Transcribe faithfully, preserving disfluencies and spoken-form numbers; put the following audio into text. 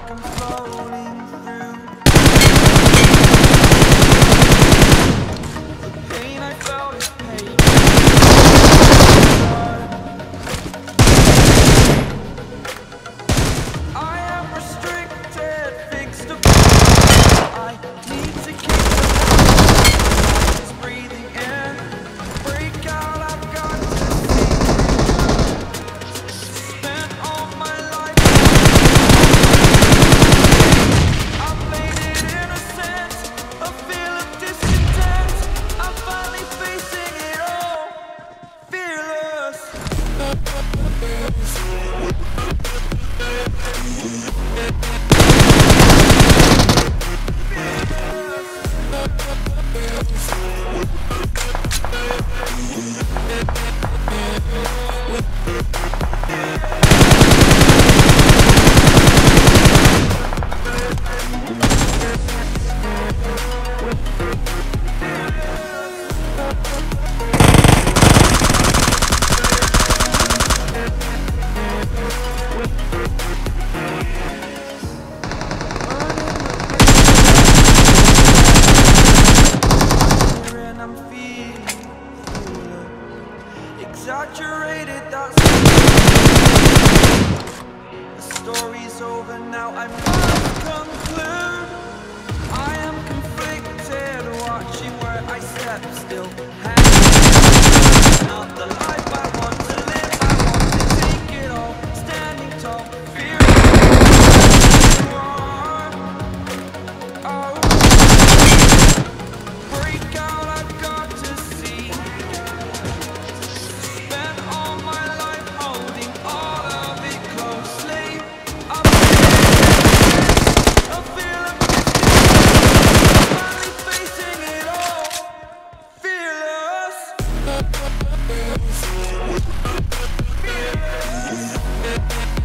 like I'm floating through the pain I felt is pain. I am restricted, fixed upon. I need to keep the is breathing in. Break out, I've got to see. Spent all my life. I've played it innocent, a feel of discontent. I'm finally facing it all, fearless. Exaggerated, that's the story's over now, I must conclude. I am conflicted, watching where I step still. Not the life I want to live, I want to take it all. Standing tall, fearing you are. Oh, break out, I've got to see. Spent all my life holding all of it closely. I'm a feel of distance, finally facing it all, fearless. Fearless.